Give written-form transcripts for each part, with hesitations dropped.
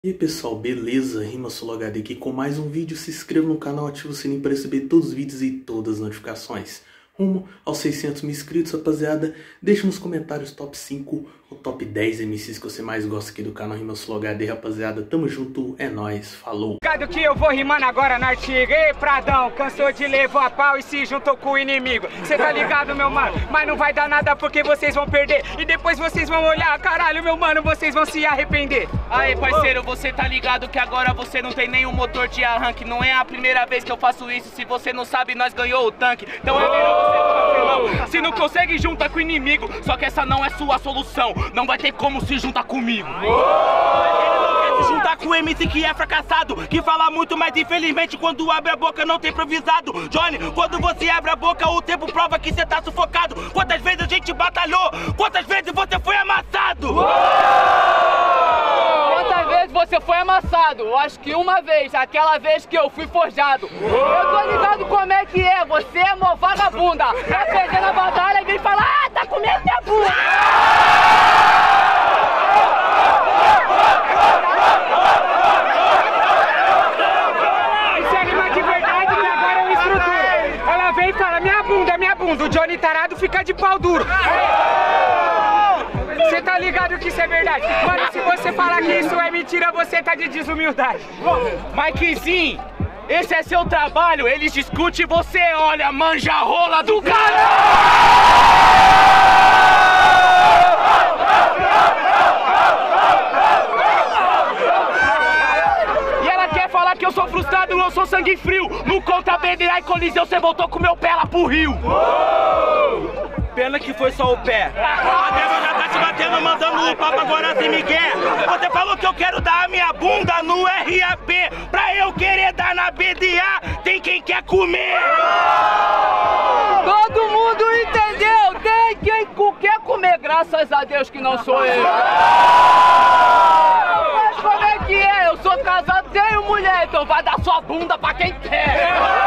E aí pessoal, beleza? RimaSoloHD aqui com mais um vídeo. Se inscreva no canal, ative o sininho para receber todos os vídeos e todas as notificações. Rumo aos 600 mil inscritos, rapaziada. Deixa nos comentários top 5 ou top 10 MCs que você mais gosta aqui do canal RimaSoloHD, rapaziada. Tamo junto, é nóis, falou! Ligado que eu vou rimando agora na artiga. Ei, Pradão, cansou de levar a pau e se juntou com o inimigo. Cê tá ligado, meu mano? Mas não vai dar nada porque vocês vão perder. E depois vocês vão olhar, caralho, meu mano, vocês vão se arrepender. Aí, parceiro, você tá ligado que agora você não tem nenhum motor de arranque. Não é a primeira vez que eu faço isso. Se você não sabe, nós ganhou o tanque. Então é melhor você ficar firmão. Se não consegue, junta com o inimigo. Só que essa não é sua solução. Não vai ter como se juntar comigo. Se juntar com o MC que é fracassado, que fala muito, mas infelizmente quando abre a boca não tem improvisado. Johnny, quando você abre a boca o tempo prova que você tá sufocado. Quantas vezes a gente batalhou? Quantas vezes você foi amassado? Quantas vezes você foi amassado? Eu acho que uma vez, aquela vez que eu fui forjado. Eu tô ligado como é que é, você é mó vagabunda. Tá perdendo a batalha e vem falar, ah, tá comendo minha bunda. O Johnny tarado fica de pau duro. Você tá ligado que isso é verdade? Mano, se você falar que isso é mentira, você tá de desumildade. Mikezinho, esse é seu trabalho. Eles discutem e você olha, manja a rola do cara. Que eu sou frustrado, eu sou sangue frio. No contra BDA e Coliseu, você voltou com meu pé lá pro Rio. Pena que foi só o pé. A Débora já tá te batendo, mandando o papo agora sem Miguel. Você falou que eu quero dar a minha bunda no RAP. Pra eu querer dar na BDA, tem quem quer comer. Todo mundo entendeu? Tem quem quer comer, graças a Deus que não sou eu. Mas como é que é? Eu sou casado, tenho mulher, então vai dar sua bunda pra quem quer.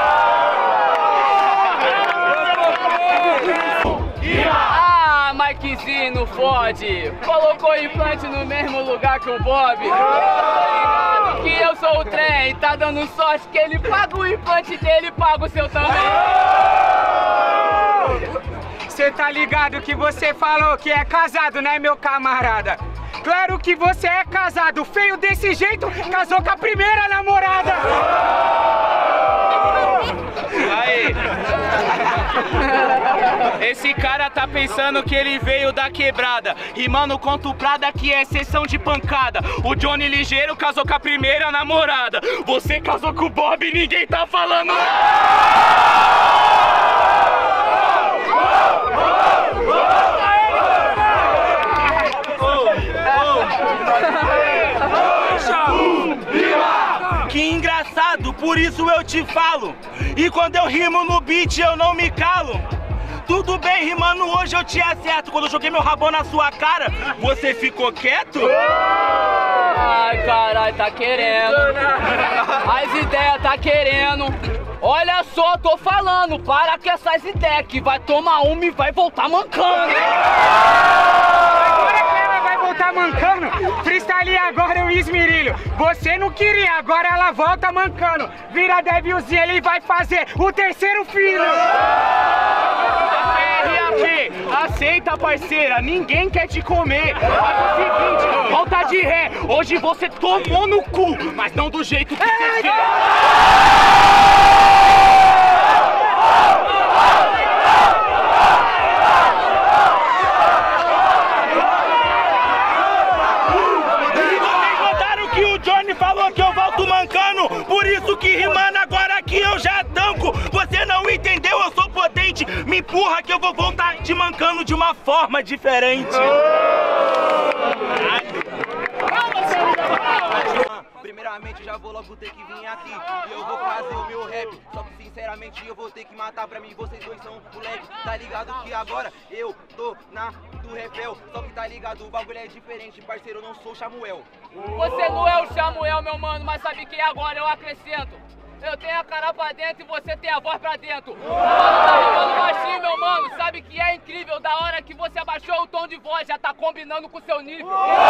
Ah, Mikezinho, não fode. Colocou implante no mesmo lugar que o Bob. Ligado que eu sou o trem, tá dando sorte que ele paga o implante dele e paga o seu também. Você tá ligado que você falou que é casado, né, meu camarada? Claro que você é casado, feio desse jeito, casou com a primeira namorada. Aí. Esse cara tá pensando que ele veio da quebrada. Rimando contra o Prada que é sessão de pancada. O Johnny ligeiro casou com a primeira namorada. Você casou com o Bob e ninguém tá falando nada. Que engraçado, por isso eu te falo. E quando eu rimo no beat eu não me calo. Tudo bem, rimando hoje eu te acerto. Quando eu joguei meu rabão na sua cara, você ficou quieto? Ai, caralho, tá querendo. As ideias tá querendo. Olha só, tô falando, para com essas ideias que vai tomar uma e vai voltar mancando. Agora que ela vai voltar mancando, freestyle agora eu esmirilho. Você não queria, agora ela volta mancando. Vira devilzinho, ele vai fazer o terceiro filho. RAP, aceita parceira, ninguém quer te comer. Faz o seguinte, volta de ré. Hoje você tomou no cu, mas não do jeito que você quer. Falou que eu volto mancando, por isso que rimando agora que eu já tanco. Você não entendeu, eu sou potente. Me empurra que eu vou voltar te mancando de uma forma diferente. Primeiramente já vou logo ter que vir aqui e eu vou fazer o meu rap. Só que sinceramente eu vou ter que matar pra mim. Vocês dois são moleque, tá ligado que agora eu tô na do repel. Só que tá ligado, o bagulho é diferente, parceiro, eu não sou Samuel. Você não é o Samuel, meu mano, mas sabe que agora eu acrescento. Eu tenho a cara pra dentro e você tem a voz pra dentro. Mano, tá rimando baixinho, meu mano. Sabe que é incrível, da hora que você abaixou o tom de voz, já tá combinando com o seu nível.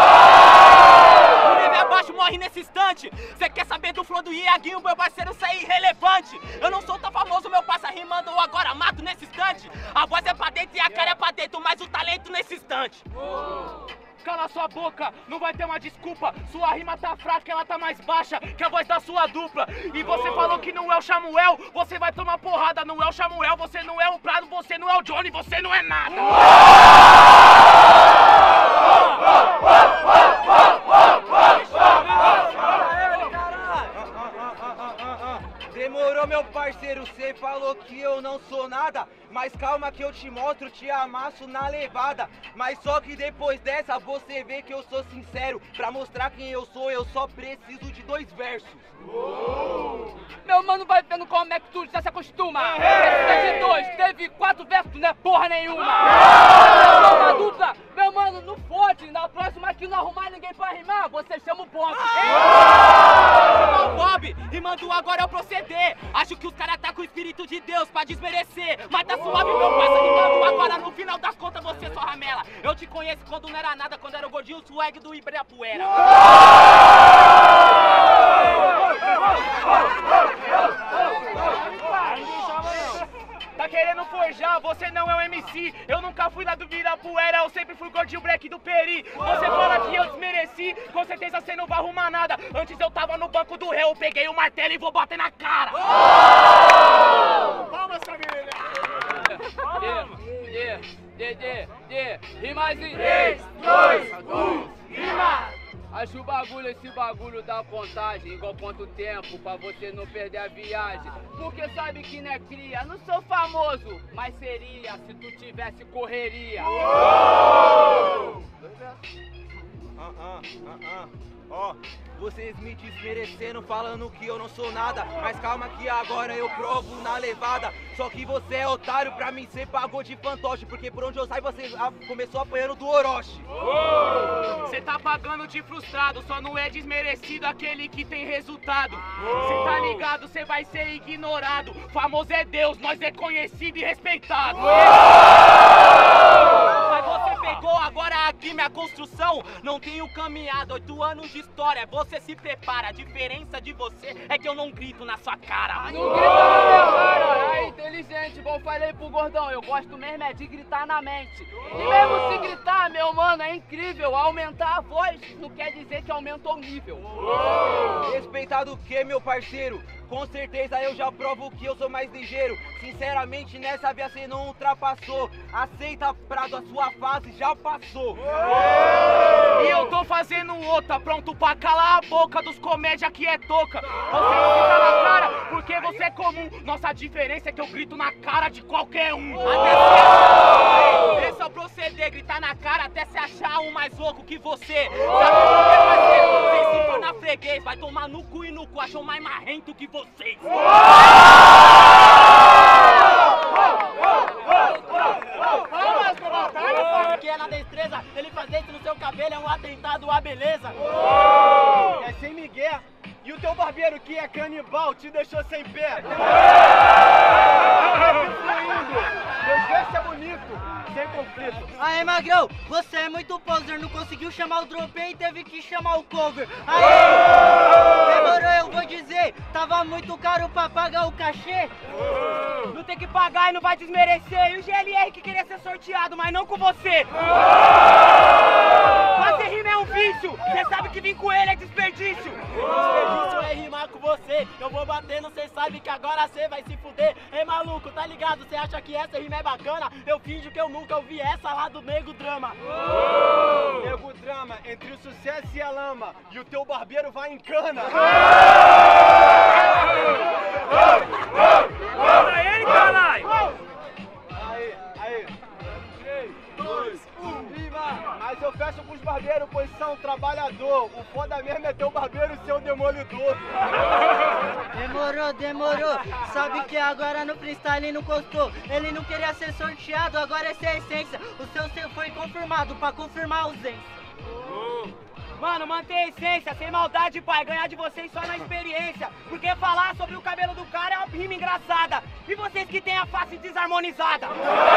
O nível abaixo morre nesse instante. Cê quer saber do flow do Iaguinho, meu parceiro, isso é irrelevante. Eu não sou tão famoso, meu parça rimando, eu agora mato nesse instante. A voz é pra dentro e a cara é pra dentro, mas o talento nesse instante. Cala sua boca, não vai ter uma desculpa. Sua rima tá fraca, ela tá mais baixa que a voz da sua dupla. E você falou que não é o Samuel, você vai tomar porrada. Não é o Samuel, você não é o Prado, você não é o Johnny, você não é nada. Demorou, meu parceiro, cê falou que eu não sou nada, mas calma que eu te mostro, te amasso na levada. Mas só que depois dessa você vê que eu sou sincero. Pra mostrar quem eu só preciso de 2 versos. Meu mano vai vendo como é que tu já se acostuma. Precisa de 2, teve 4 versos, não é porra nenhuma. Uma dupla, meu mano, não fode. Na próxima que não arrumar ninguém pra rimar, você chama o Bob. Chama o Bob, rimando agora é o proceder. Acho que os caras tá com o espírito de Deus pra desmerecer. Mas tá suave, meu parça, rimando agora no final das contas você só ramela. Eu te conheço quando não era nada, quando era o gordinho swag do Ibirapuera. Tá querendo forjar, você não é um MC. Eu nunca fui lá do Ibirapuera, eu sempre fui gordinho black do Peri. Você fala que eu desmereci, com certeza você não vai arrumar nada. Antes eu tava no banco do réu, eu peguei o martelo e vou bater na cara. Palmas, família! Rimas em 3, 2, 1, rima! Acho o bagulho, esse bagulho da contagem, igual quanto tempo pra você não perder a viagem. Porque sabe que não é cria, não sou famoso, mas seria se tu tivesse correria. Ó, vocês me desmerecendo, falando que eu não sou nada. Mas calma que agora eu provo na levada. Só que você é otário, pra mim cê pagou de fantoche. Porque por onde eu saio você começou apanhando do Orochi. Cê tá pagando de frustrado, só não é desmerecido aquele que tem resultado. Cê tá ligado, cê vai ser ignorado. Famoso é Deus, nós é conhecido e respeitado. Mas você pegou agora aqui minha construção. Não tenho caminhado, 8 anos de história, você se prepara. A diferença de você é que eu não grito na sua cara. Não grita na minha cara, é inteligente, igual eu falei pro gordão. Eu gosto mesmo é de gritar na mente. E mesmo se gritar, meu mano, é incrível. Aumentar a voz não quer dizer que aumentou o nível. Respeitado o que, meu parceiro? Com certeza eu já provo que eu sou mais ligeiro. Sinceramente nessa via cê não ultrapassou. Aceita, Prado, a sua fase já passou. E eu tô fazendo outra, pronto pra calar a boca dos comédia que é toca. Você não grita na cara porque você é comum. Nossa diferença é que eu grito na cara de qualquer um. Até se achar. Esse é o proceder, gritar na cara até se achar um mais louco que você. Sabe o que vai ser? Vocês se tornam freguês, vai tomar no cu e no cu, acham mais marrento que vocês. Porque é na destreza, ele fazer isso no seu cabelo é um atentado à beleza. É sem migué. E o teu barbeiro que é canibal te deixou sem pé. Meu gesto é bonito, sem conflito. Aê, Magrão, você é muito poser, não conseguiu chamar o dropei e teve que chamar o cover. Aê! Demorou, eu vou dizer, tava muito caro pra pagar o cachê. Não tem que pagar e não vai desmerecer. E o GLR que queria ser sorteado, mas não com você. Fazer rima é um vício, você sabe que vir com ele é desperdício. Desperdício é rimar com você, eu vou batendo, cê sabe que agora cê vai se fuder. Ei, maluco, tá ligado, cê acha que essa rima é bacana? Eu finjo que eu nunca ouvi essa lá do Nego Drama. Nego Drama, entre o sucesso e a lama, e o teu barbeiro vai em cana. Contra ele, caralho! Aí. 3, 2, 1, rima! Mas eu fecho com os barbeiros, pois são trabalhador. O foda mesmo é teu barbeiro e seu demolidor. Demorou. Sabe que agora no freestyle não custou. Ele não queria ser sorteado, agora essa é a essência. O seu foi confirmado pra confirmar a ausência. Mano, mantém a essência, sem maldade, pai. Ganhar de vocês só na experiência. Porque falar sobre o cabelo do cara é uma rima engraçada. E vocês que têm a face desarmonizada.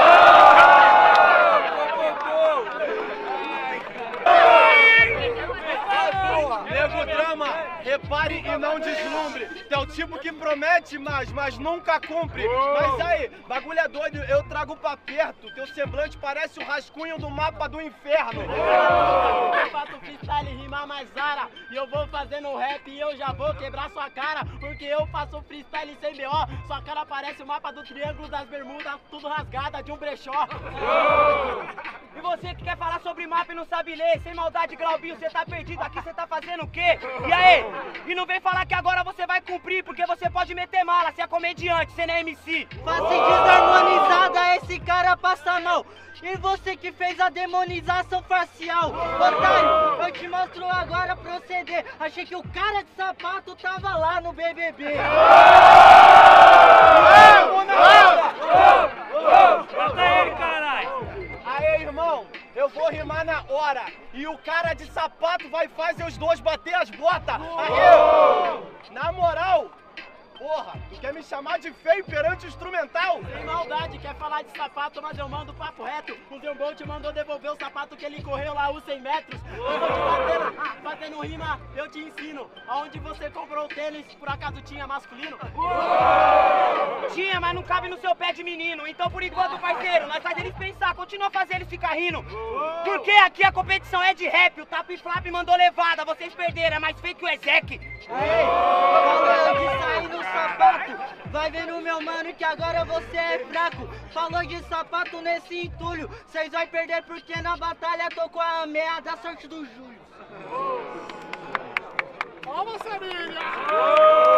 Nego drama, repare e não deslumbre. É o tipo que promete mais, mas nunca cumpre. Mas aí, bagulho é doido, eu trago pra perto. Teu semblante parece o rascunho do mapa do inferno. Eu faço freestyle e rima mais ara. E eu vou fazendo rap e eu já vou quebrar sua cara. Porque eu faço freestyle sem BO. Sua cara parece o mapa do Triângulo das Bermudas, tudo rasgada de um brechó. E você que quer falar sobre mapa e não sabe ler, sem maldade, Glaubinho, você tá perdido aqui, você tá fazendo o quê? E aí? E não vem falar que agora você vai cumprir, porque você pode meter mala, você é comediante, você não é MC. Face desarmonizada, esse cara passa mal. E você que fez a demonização facial. Otário, eu te mostro agora proceder. Achei que o cara de sapato tava lá no BBB. Aê, irmão, eu vou rimar na hora. E o cara de sapato vai fazer os dois bater as botas. Aê! Na moral, porra, tu quer me chamar de feio perante o instrumental? Sem maldade, quer falar de sapato, mas eu mando papo reto. O Zé Bolt mandou devolver o sapato que ele correu lá os 100 metros. Eu vou te batendo rima, eu te ensino. Aonde você comprou o tênis, por acaso tinha masculino? Tinha, mas não cabe no seu pé de menino. Então, por enquanto, parceiro, nós faz eles pensar, continua a fazer eles ficar rindo. Porque aqui a competição é de rap, o Tap e Flap mandou levada, vocês perderam, é mais feio que o Ezek. Falou de sair no sapato, vai vendo meu mano que agora você é fraco. Falou de sapato nesse entulho, cês vai perder porque na batalha tô com a meia da sorte do Júlio. Vamos, família!